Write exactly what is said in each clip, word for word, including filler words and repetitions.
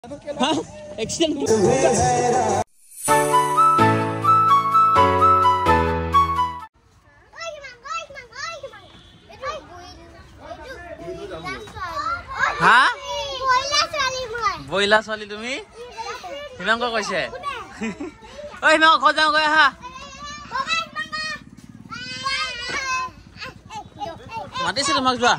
हाँ एक्सीडेंट हाँ বইলা ছোৱালী তুমি হিমাংক কৈছে ঐ হিমাংক ঘৰ যাওঁ গৈ আহা মাতিছে তোমাক যোৱা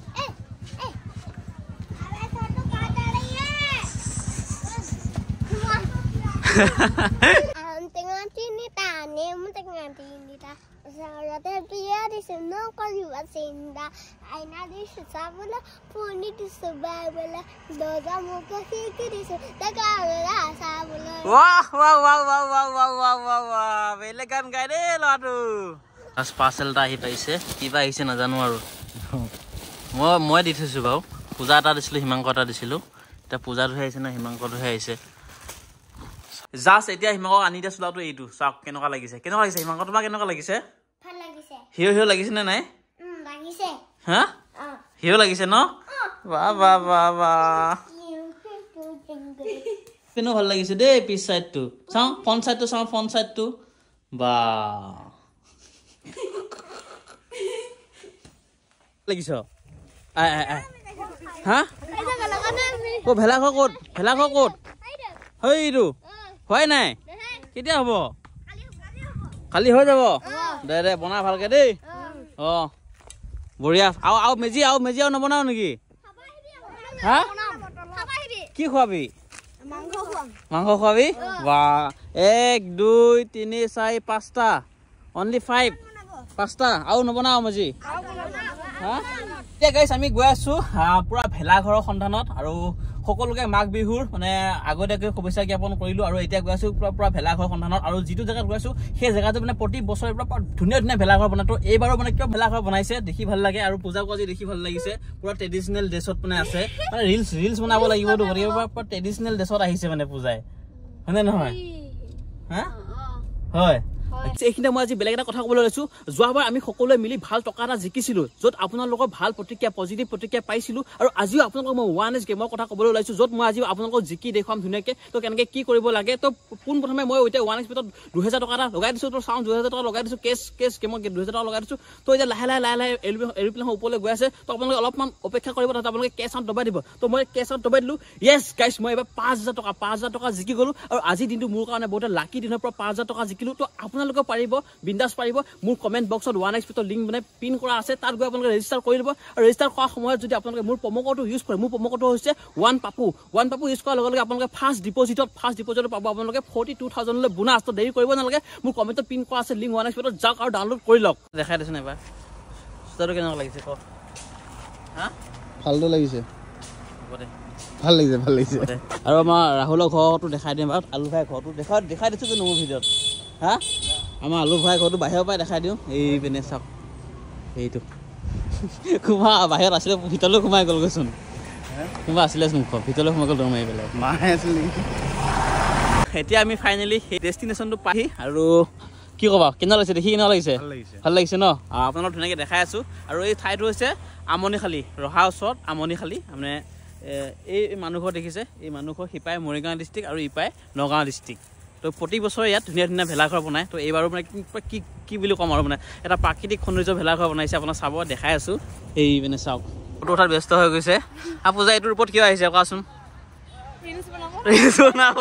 Tengah sini tani, tengah sini ta. Sarate biar di sana kali wasinda. Aina di sabula, puni di sabula. Dosa muka sikit di sana. Takara sabula. Wah wah wah wah wah wah wah wah wah. Belegan gak deh lo aduh. As parcel dah hit aise, kiba aise na janu aru. Moi moi di thusu bau. Puja ta disilu himangko ta disilu. Ta puja tu aise na himangko tu aise. Jas এতিয়া হিমাংকক আনি দিয়া চলাটো এইটো চাওক কেনেকুৱা লাগিছে কেনেকুৱা লাগিছে হিমাংক তোমাক কেনেকুৱা লাগিছে ভাল লাগিছে হিও হিও লাগিছে নে নাই উম লাগিছে হা হিও লাগিছে ন বাহ বাহ বাহ বাহ কেনে ভাল লাগিছে দেই পিছ সাইডটো চাও ফ্ৰন্ট সাইডটো চাও ফ্ৰন্ট সাইডটো বাহ লাগিছে আই আই আই হা ও ভেলা ঘৰ ক'ত ভেলা ঘৰ ক'ত হেইটো হয় নাই কেতিয়া হ'ব খালি হৈ যাব দে দে বনা ভালকে দেই অ বঢ়িয়া আও আও মেজি আও মেজি আও নবনাও নেকি হা কি খোৱাবি মাংস খোৱাম মাংস খোৱাবি বাহ এক দুই তিনি চাৰি পাঁচটা অনলি ফাইভ পাঁচটা আও নবনাও মেজি হা এতিয়া গাইছ আমি গৈ আছো পুৰা ভেলা ঘৰৰ সন্ধানত আৰু সকলোকে মাঘ বিহুৰ মানে আগতীয়াকৈ শুভেচ্ছা জ্ঞাপন কৰিলো আৰু এতিয়া গৈ আছো পুৰা পুৰা ভেলা ঘৰ সন্ধানত আৰু যিটো জেগাত গৈ আছো সেই জেগাটো মানে প্ৰতি বছৰে পুৰা ধুনীয়া ধুনীয়া ভেলা ঘৰ বনাই তো এইবাৰো মানে কিয় ভেলা ঘৰ বনাইছে দেখি ভাল লাগে আৰু পূজা কৰি দেখি ভাল লাগিছে পুৰা ট্ৰেডিশনেল ড্ৰেছত মানে আছে মানে ৰিলছ ৰিলছ বনাব লাগিব তো গতিকে পুৰা ট্ৰেডিশনেল ড্ৰেছত আহিছে মানে পূজাই হয়নে নহয় হা হয় এইখিনি মই আজি বেলেগ এটা কথা ক'বলৈ লৈছো যোৱাবাৰ আমি সকলোৱে মিলি ভাল টকা এটা জিকিছিলো য'ত আপোনালোকৰ ভাল প্ৰতিক্ৰিয়া পজিটিভ প্ৰতিক্ৰিয়া পাইছিলো আৰু আজিও আপোনালোকক মই ওৱান এছ গেমৰ কথা ক'বলৈ ওলাইছো য'ত মই আজি আপোনালোকক জিকি দেখুৱাম ধুনীয়াকৈ তো কেনেকৈ কি কৰিব লাগে তো পোনপ্ৰথমে মই এতিয়া ওৱান এক্স পেটত দুহেজাৰ টকা এটা লগাই দিছোঁ তো চাওঁ দুহেজাৰ টকা লগাই দিছোঁ কেছ কেছ গেমত দুহেজাৰ টকা লগাই দিছোঁ তো এতিয়া লাহে লাহে লাহে লাহে এৰোপ্লেনৰ ওপৰলৈ গৈ আছে তো আপোনালোকে অলপমান অপেক্ষা কৰিব তাত আপোনালোকে কেছ আউট দবাই দিব তো মই কেছ আউট দবাই দিলোঁ য়েছ গাইছ মই এবাৰ পাঁচ হাজাৰ টকা পাঁচ হাজাৰ টকা জিকি গ'লোঁ আৰু আজিৰ দিনটো মোৰ কাৰণে বহুত লাকি দিনৰ পৰা পাঁচ হাজাৰ টকা জিকিলোঁ তো আপোনালোকে পাৰিব বিন্দাস পাৰিব মোৰ কমেন্ট বক্সত ওৱান এক্স পেটৰ লিংক মানে পিন কৰা আছে তাত গৈ আপোনালোকে ৰেজিষ্টাৰ কৰি দিব আৰু ৰেজিষ্টাৰ কৰাৰ সময়ত যদি আপোনালোকে মোৰ প্ৰম' কোডটো ইউজ কৰে মোৰ প্ৰম' কোডটো হৈছে one Papu one Papu use কৰাৰ লগে লগে আপোনালোকে ফাৰ্ষ্ট ডিপজিটত ফাৰ্ষ্ট ডিপজিটত পাব আপোনালোকে ফৰ্টি টু থাউজেণ্ডলৈ বোনাছ তো দেৰি কৰিব নালাগে মোৰ কমেণ্টত পিন কৰা আছে লিংক ওৱান এক্স পেটত যাওক আৰু ডাউনলোড কৰি লওক দেখাই দিছোঁ এবাৰ জোতাটো কেনেকুৱা লাগিছে ক হা ভালটো লাগিছে হ'ব দে ভাল লাগিছে ভাল লাগিছে আৰু আমাৰ ৰাহুলৰ ঘৰটো দেখাই দিম বাৰু আলু ভাই ঘৰটো দেখাই দেখাই দিছোঁ কিন্তু মোৰ ভিডিঅ'ত হা আমাৰ আলু ভাই ঘৰটো বাহিৰৰ পৰাই দেখাই দিওঁ এই পিনে চাওক এইটো সোমা বাহিৰত আছিলে ভিতৰলৈ সোমাই গ'লগৈচোন কোনোবা আছিলেচোন ঘৰ ভিতৰলৈ সোমাই গ'ল দৌৰ মাৰি পেলাই মাহে আছিল নেকি এতিয়া আমি ফাইনেলি সেই ডেষ্টিনেশ্যনটো পাহি আৰু কি ক'বা কেনে লাগিছে দেখি কেনে লাগিছে ভাল লাগিছে ন আপোনালোক ধুনীয়াকৈ দেখাই আছোঁ আৰু এই ঠাইটো হৈছে আমনিখালী ৰহা ওচৰত আমনিখালী মানে এই মানুহঘৰ দেখিছে এই মানুহঘৰ সিপাই মৰিগাঁও ডিষ্ট্ৰিক্ট আৰু ইপাই নগাঁও ডিষ্ট্ৰিক্ট তো প্ৰতি বছৰে ইয়াত ধুনীয়া ধুনীয়া ভেলাঘৰ বনায় তো এইবাৰো মানে কি কি বুলি ক'ম আৰু মানে এটা প্ৰাকৃতিক সৌন্দৰ্য ভেলাঘৰ বনাইছে আপোনাক চাব দেখাই আছোঁ এই মানে চাওক ফটো উঠাত ব্যস্ত হৈ গৈছে আৰু পূজা এইটোৰ ওপৰত কিয় আহিছে কোৱাচোন ৰিলছ বনাব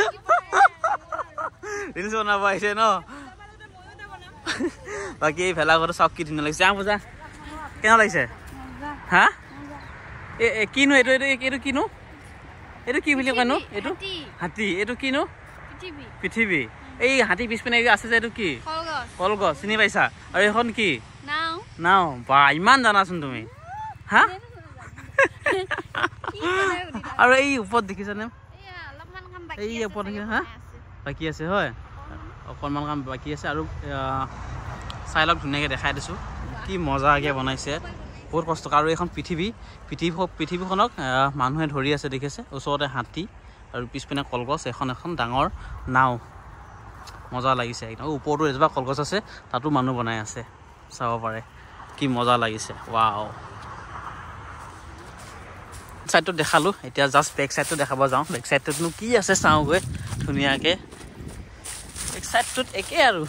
ৰিলছ বনাব আহিছে ন বাকী এই ভেলাঘৰটো চাওক কি ধুনীয়া লাগিছে পূজা কেনে লাগিছে হা এই কিনো এইটো এইটো এইটো কিনো এইটো কি বুলি কয়নো এইটো হাতী এইটো কিনো পৃথিৱী এই হাতী পিছপিনে আছে যে এইটো কি কলগছ চিনি পাইছা আৰু এইখন কি নাও বা ইমান জানাচোন তুমি হা আৰু এই ওপৰত দেখিছানে এই ওপৰত দেখিছা হা বাকী আছে হয় অকণমান কাম বাকী আছে আৰু চাই লওক ধুনীয়াকৈ দেখাই দিছোঁ কি মজাকৈ বনাইছে বহুত কষ্ট আৰু এইখন পৃথিৱী পৃথিৱী পৃথিৱীখনক মানুহে ধৰি আছে দেখিছে ওচৰতে হাতী আৰু পিছপিনে কলগছ এখন এখন ডাঙৰ নাও মজা লাগিছে একদম ওপৰতো এজোপা কলগছ আছে তাতো মানুহ বনাই আছে চাব পাৰে কি মজা লাগিছে ৱাও সাইডটো দেখালো এতিয়া জাস্ট বেক সাইডটো দেখাব যাওঁ বেক সাইডটোনো কি আছে চাওঁগৈ ধুনীয়াকে বেক সাইডটোত একে আৰু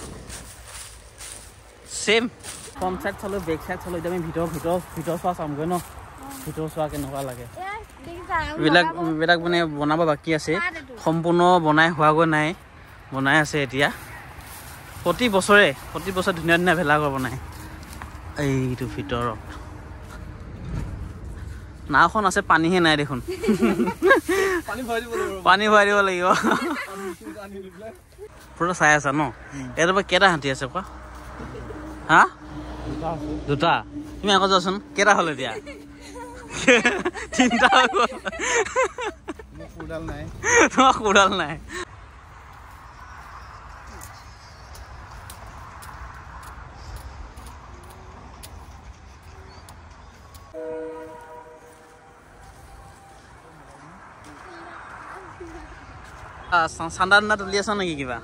সেম ফ্ৰণ্ট সাইড চালো বেক সাইড চালো এতিয়া আমি ভিতৰ ভিতৰ ভিতৰ চোৱা চামগৈ ন ভিতৰ চোৱা কেনেকুৱা লাগে এইবিলাক এইবিলাক মানে বনাব বাকী আছে সম্পূৰ্ণ বনাই হোৱাগৈ নাই বনাই আছে এতিয়া প্ৰতি বছৰে প্ৰতি বছৰ ধুনীয়া ধুনীয়া ভেলাঘৰ বনায় এইটো ভিতৰত নাওখন আছে পানীহে নাই দেখোন পানী ভৰাই দিব লাগিব পুৰা চাই আছা ন ইয়াৰ পৰা কেইটা হাতী আছে কোৱা হা দুটা তুমি আকৌ যোৱাচোন কেইটা হ'ল এতিয়া তিনিটা হৈ গ'ল কোডাল নাই তোমাৰ কোডাল নাই চান্দা দান্দা তুলি আছ নেকি কিবা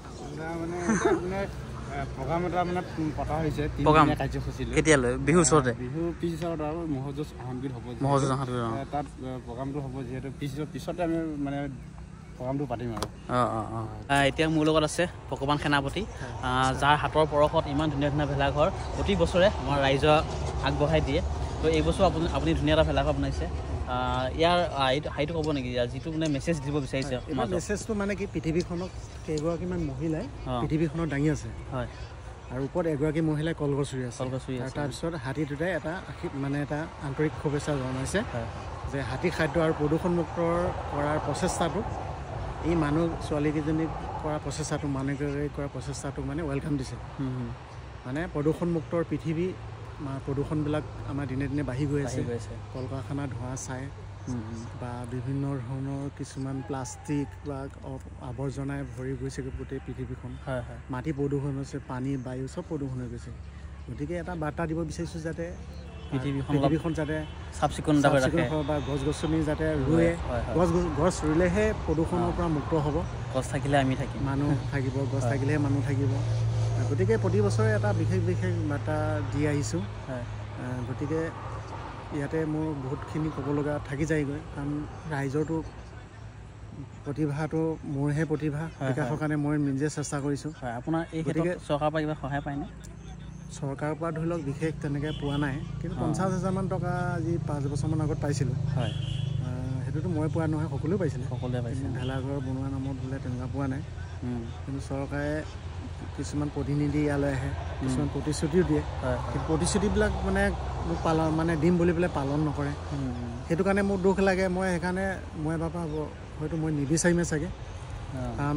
প্ৰগ্ৰাম এটা মানে পতা হৈছে প্ৰগ্ৰাম কাৰ্যসূচী কেতিয়ালৈ বিহু ওচৰতে বিহু পিছত আৰু মহযুঁজ আহমগীত হ'ব মহযুঁজ আহমগীত তাত প্ৰগ্ৰামটো হ'ব যিহেতু পিছত পিছতে আমি মানে প্ৰগ্ৰামটো পাতিম আৰু অঁ অঁ অঁ এতিয়া মোৰ লগত আছে ভগৱান সেনাপতি যাৰ হাতৰ পৰশত ইমান ধুনীয়া ধুনীয়া ভেলাঘৰ প্ৰতি বছৰে আমাৰ ৰাইজক আগবঢ়াই দিয়ে তো এইবছৰ আপুনি আপুনি ধুনীয়া এটা ভেলাঘৰ বনাইছে ইয়াৰ সেইটো ক'ব নেকি যিটো মানে মেছেজ দিব বিচাৰিছে মেছেজটো মানে কি পৃথিৱীখনক কেইগৰাকীমান মহিলাই পৃথিৱীখনত দাঙি আছে হয় আৰু ওপৰত এগৰাকী মহিলাই কলগছ ৰুই আছে কলগছ ৰুই আছে তাৰপিছত হাতী দুটাই এটা মানে এটা আন্তৰিক শুভেচ্ছা জনাইছে যে হাতী খাদ্য আৰু প্ৰদূষণমুক্ত কৰাৰ প্ৰচেষ্টাটো এই মানুহ ছোৱালীকেইজনীক কৰা প্ৰচেষ্টাটো মানুহকেইগৰাকীক কৰা প্ৰচেষ্টাটো মানে ৱেলকাম দিছে মানে প্ৰদূষণমুক্তৰ পৃথিৱী প্ৰদূষণবিলাক আমাৰ দিনে দিনে বাঢ়ি গৈ আছে কল কাৰখানা ধোঁৱা চাই বা বিভিন্ন ধৰণৰ কিছুমান প্লাষ্টিক বা আৱৰ্জনাই ভৰি গৈছে গোটেই পৃথিৱীখন মাটি প্ৰদূষণ হৈছে পানী বায়ু চব প্ৰদূষণ হৈ গৈছে গতিকে এটা বাৰ্তা দিব বিচাৰিছোঁ যাতে পৃথিৱীখন যাতে চাফ চিকুণ বা গছ গছনি যাতে ৰুৱে গছ গছ ৰুলেহে প্ৰদূষণৰ পৰা মুক্ত হ'ব গছ থাকিলে আমি থাকিম মানুহ থাকিব গছ থাকিলেহে মানুহ থাকিব গতিকে প্ৰতি বছৰে এটা বিশেষ বিশেষ বাৰ্তা দি আহিছোঁ গতিকে ইয়াতে মোৰ বহুতখিনি ক'ব লগা থাকি যায়গৈ কাৰণ ৰাইজৰটো প্ৰতিভাটো মোৰহে প্ৰতিভা বিকাশৰ কাৰণে মই নিজে চেষ্টা কৰিছোঁ আপোনাৰ এই ক্ষেত্ৰত চৰকাৰৰ পৰা কিবা সহায় পায়নে চৰকাৰৰ পৰা ধৰি লওক বিশেষ তেনেকৈ পোৱা নাই কিন্তু পঞ্চাছ হাজাৰমান টকা আজি পাঁচ বছৰমান আগত পাইছিলোঁ হয় সেইটোতো মই পোৱা নহয় সকলোৱে পাইছিলে সকলোৱে পাইছিলে ভেলাঘৰ বনোৱা নামত বোলে তেনেকুৱা পোৱা নাই কিন্তু চৰকাৰে কিছুমান প্ৰতিনিধি ইয়ালৈ আহে কিছুমান প্ৰতিশ্ৰুতিও দিয়ে কিন্তু প্ৰতিশ্ৰুতিবিলাক মানে মোক পালন মানে দিম বুলি পেলাই পালন নকৰে সেইটো কাৰণে মোৰ দুখ লাগে মই সেইকাৰণে মই এবাৰ পৰা হয়তো মই নিবিচাৰিমে চাগে কাৰণ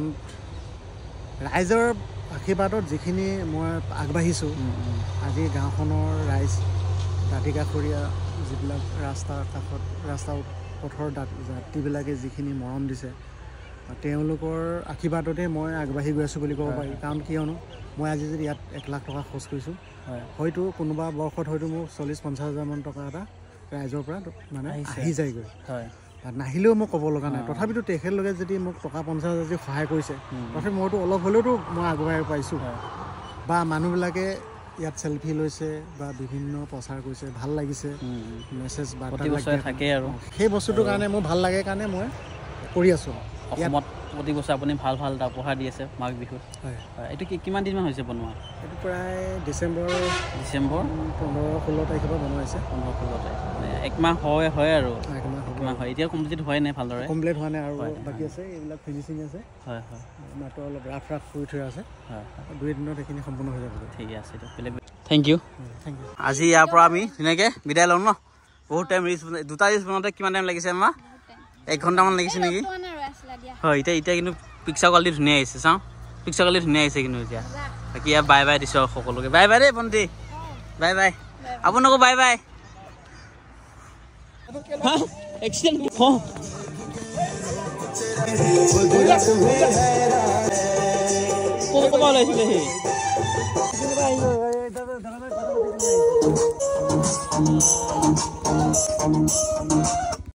ৰাইজৰ আশীৰ্বাদত যিখিনি মই আগবাঢ়িছোঁ আজি গাঁওখনৰ ৰাইজ দাঁতিকাষৰীয়া যিবিলাক ৰাস্তাৰ কাষত ৰাস্তা পথৰ যাত্ৰীবিলাকে যিখিনি মৰম দিছে তেওঁলোকৰ আশীৰ্বাদতে মই আগবাঢ়ি গৈ আছোঁ বুলি ক'ব পাৰি কাৰণ কিয়নো মই আজি যদি ইয়াত এক লাখ টকা খৰচ কৰিছোঁ হয়তো কোনোবা বৰ্ষত হয়তো মোক চল্লিছ পঞ্চাছ হাজাৰমান টকা এটা ৰাইজৰ পৰা মানে আহি যায়গৈ হয় নাহিলেও মই ক'ব লগা নাই তথাপিতো তেখেতলোকে যদি মোক টকা পঞ্চাছ হাজাৰ যদি সহায় কৰিছে তথাপি মইতো অলপ হ'লেওতো মই আগুৱাই পাইছোঁ বা মানুহবিলাকে ইয়াত চেলফি লৈছে বা বিভিন্ন প্ৰচাৰ কৰিছে ভাল লাগিছে মেছেজ বাৰ্তা থাকে আৰু সেই বস্তুটোৰ কাৰণে মোৰ ভাল লাগে কাৰণে মই কৰি আছোঁ অসমত প্ৰতি বছৰ আপুনি ভাল ভাল এটা উপহাৰ দি আছে মাঘ বিহুত হয় এইটো কি কিমান দিনমান হৈছে বনোৱা এইটো প্ৰায় ডিচেম্বৰ ডিচেম্বৰ পোন্ধৰ ষোল্ল তাৰিখৰ পৰা বনোৱা হৈছে পোন্ধৰ ষোল্ল তাৰিখ মানে একমাহ হয় হয় আৰু একমাহ হয় এতিয়া কমপ্লিট হোৱাই নাই ভালদৰে কমপ্লিট হোৱা নাই আৰু বাকী আছে এইবিলাক ফিনিচিং আছে হয় হয় মাত্ৰ অলপ ৰাফ ৰাফ কৰি থোৱা আছে হয় দুই দিনত এইখিনি সম্পূৰ্ণ হৈ যাব ঠিক আছে দিয়ক থেংক ইউ থেংক ইউ আজি ইয়াৰ পৰা আমি ধুনীয়াকৈ বিদায় ল'ম ন বহুত টাইম ৰিলচ দুটা ৰিলচ বনাওঁতে কিমান টাইম লাগিছে আমাৰ এক ঘণ্টামান লাগিছে নেকি হয় এতিয়া এতিয়া কিন্তু পিক্সাৰ কোৱালিটি ধুনীয়া আহিছে চাওঁ পিক্সাৰ কোৱালিটি ধুনীয়া আহিছে কিন্তু এতিয়া বাকী ইয়াত বাই বাই দিছোঁ সকলোকে বাই বাই দেই ভণ্টি বাই বাই আপোনাকো বাই বাই এক্সিডেণ্ট ক'ৰ পৰা ওলাইছিলে সি